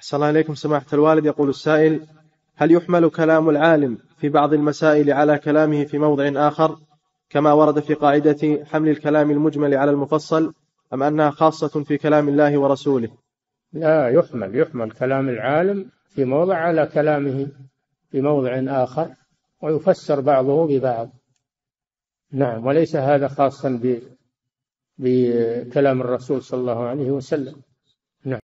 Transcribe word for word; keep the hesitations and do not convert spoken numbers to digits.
أحسن الله إليكم سماحة الوالد. يقول السائل: هل يحمل كلام العالم في بعض المسائل على كلامه في موضع آخر كما ورد في قاعدة حمل الكلام المجمل على المفصل، أم أنها خاصة في كلام الله ورسوله؟ لا، يحمل يحمل كلام العالم في موضع على كلامه في موضع آخر، ويفسر بعضه ببعض. نعم، وليس هذا خاصا بكلام الرسول صلى الله عليه وسلم.